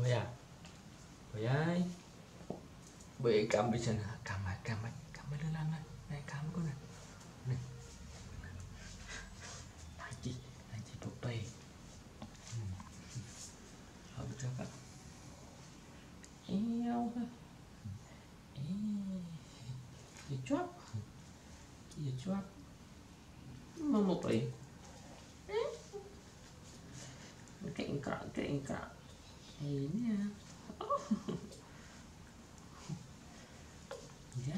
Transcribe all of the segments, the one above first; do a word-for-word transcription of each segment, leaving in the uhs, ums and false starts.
Bơi à? Bơi ơi. Bơi cầm bây giờ nè, cầm mà cầm mà cầm mà lên lên này, này cầm con này. Này. Này chị, này chị bột bê. Hợp được các bạn. Eo ha. Ê. Chị chóp. Chị chóp. Mà một bê. Cạnh cọ, cạnh cọ. Ê nha. Dạ.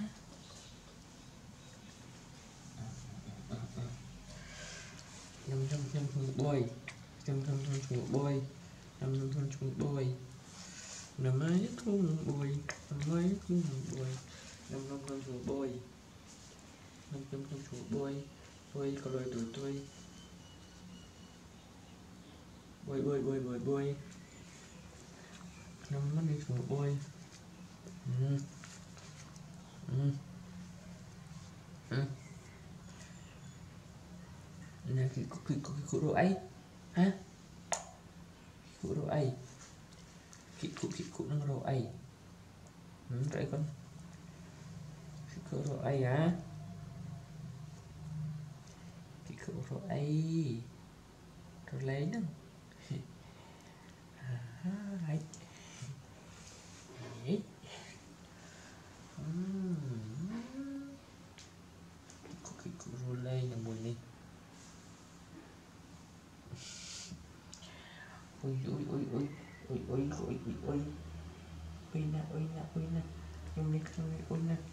Nhâm nhâm nhâm chung bôi. Nhâm nhâm nhâm chung bôi. Nhâm nhâm nhâm chung bôi. Nằm ấy chung bôi. Nằm ấy chung bôi. Nhâm nhâm nhâm chung bôi. Nhâm nhâm nhâm chung bôi. Bôi có rồi tuổi tôi. Bôi bôi bôi bôi bôi. Nhâm nhâm nhâm chung bôi. Ừ. Ừ. Ừ. Nè cái cái cái cái cụ đồ ấy ha, cụ đồ ấy, cái cụ cái cụ nó đồ ấy, ừ, đấy con, cái cụ đồ ấy á, cái cụ đồ ấy, rồi lấy nữa, à, đấy, đấy, cái cụ cái cụ đồ lấy là buồn đi. Ôi ôi ôi ôi ôi ôi ôi ôi ôi ôi nè ôi nè ôi nè nhung đi nhung đi ôi nè.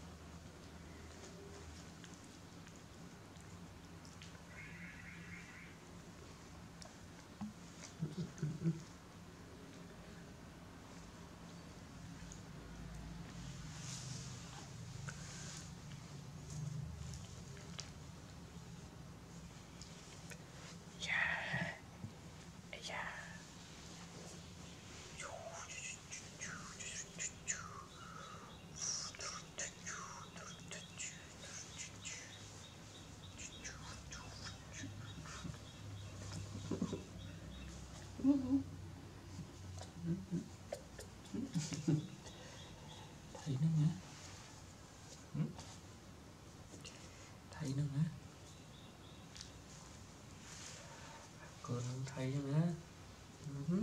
Thấy nó hả? Thấy nó hả? Còn thấy nó hả? Uh-huh.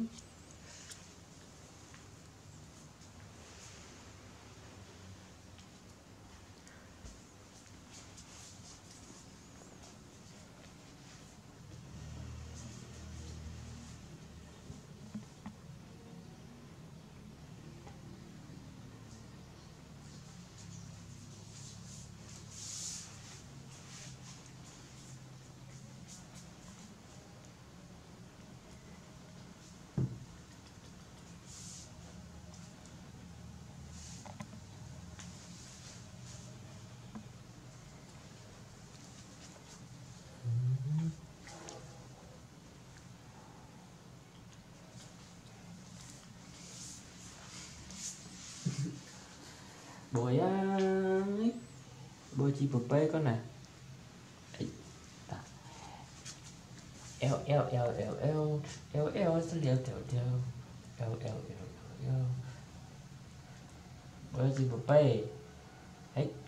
Bồi ơi, bồi chi bột bê con nè. Eo eo eo eo eo eo eo sẽ liều tiểu tiểu eo eo eo eo bồi chi bột bê. Hey.